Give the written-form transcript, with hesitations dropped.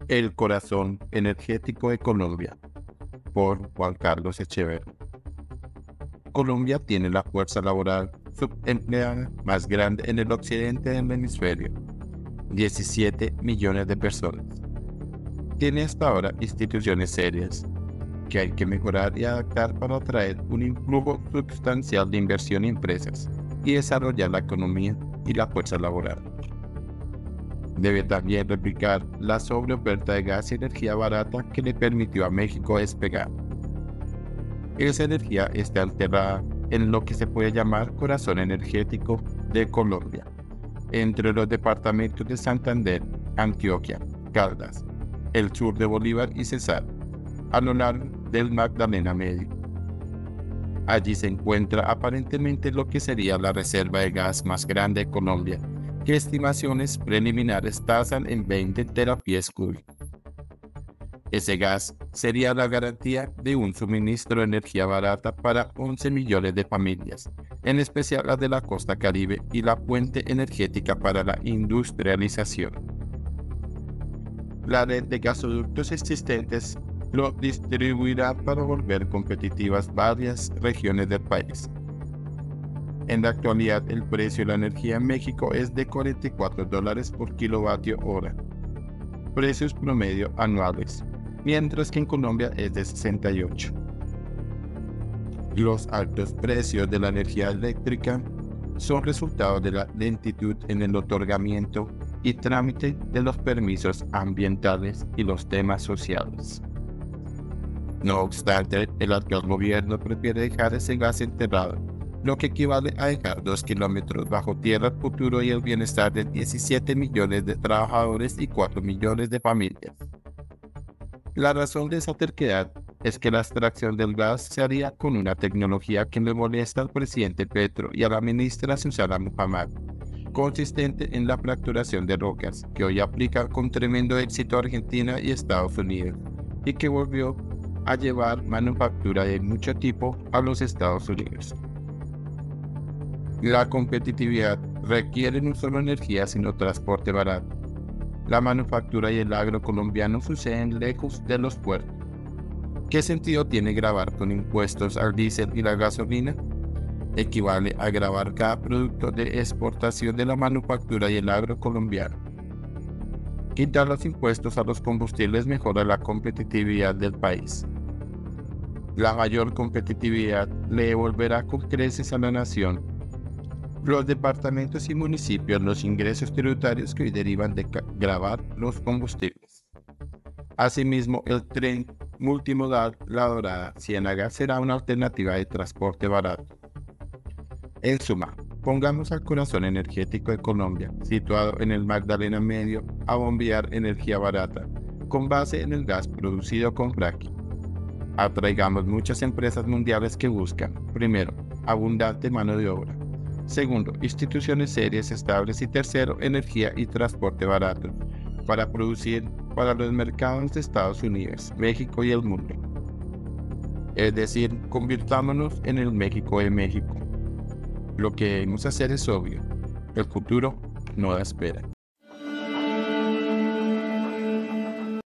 El corazón energético de Colombia, por Juan Carlos Echeverri. Colombia tiene la fuerza laboral subempleada más grande en el occidente del hemisferio, 17 millones de personas. Tiene hasta ahora instituciones serias que hay que mejorar y adaptar para atraer un influjo sustancial de inversión en empresas y desarrollar la economía y la fuerza laboral. Debe también replicar la sobreoferta de gas y energía barata que le permitió a México despegar. Esa energía está enterrada en lo que se puede llamar corazón energético de Colombia, entre los departamentos de Santander, Antioquia, Caldas, el sur de Bolívar y Cesar, a lo largo del Magdalena Medio. Allí se encuentra aparentemente lo que sería la reserva de gas más grande de Colombia, que estimaciones preliminares tasan en 20 terapiés cúbicos. Ese gas sería la garantía de un suministro de energía barata para 11 millones de familias, en especial las de la costa Caribe, y la fuente energética para la industrialización. La red de gasoductos existentes lo distribuirá para volver competitivas varias regiones del país. En la actualidad, el precio de la energía en México es de $44 por kilovatio hora, precios promedio anuales, mientras que en Colombia es de 68. Los altos precios de la energía eléctrica son resultado de la lentitud en el otorgamiento y trámite de los permisos ambientales y los temas sociales. No obstante, el actual gobierno prefiere dejar ese gas enterrado, lo que equivale a dejar 2 kilómetros bajo tierra el futuro y el bienestar de 17 millones de trabajadores y 4 millones de familias. La razón de esa terquedad es que la extracción del gas se haría con una tecnología que le molesta al presidente Petro y a la ministra Susana Muhammad, consistente en la fracturación de rocas, que hoy aplica con tremendo éxito a Argentina y Estados Unidos, y que volvió a llevar manufactura de mucho tipo a los Estados Unidos. La competitividad requiere no solo energía, sino transporte barato. La manufactura y el agro colombiano suceden lejos de los puertos. ¿Qué sentido tiene gravar con impuestos al diésel y la gasolina? Equivale a gravar cada producto de exportación de la manufactura y el agro colombiano. Quitar los impuestos a los combustibles mejora la competitividad del país. La mayor competitividad le devolverá con creces a la nación. Los departamentos y municipios los ingresos tributarios que hoy derivan de gravar los combustibles. Asimismo, el tren multimodal La Dorada Ciénaga será una alternativa de transporte barato. En suma, pongamos al corazón energético de Colombia, situado en el Magdalena Medio, a bombear energía barata, con base en el gas producido con fracking. Atraigamos muchas empresas mundiales que buscan, primero, abundante mano de obra. Segundo, instituciones serias, estables. Y tercero, energía y transporte barato para producir para los mercados de Estados Unidos, México y el mundo. Es decir, convirtámonos en el México de México. Lo que debemos hacer es obvio. El futuro no da espera.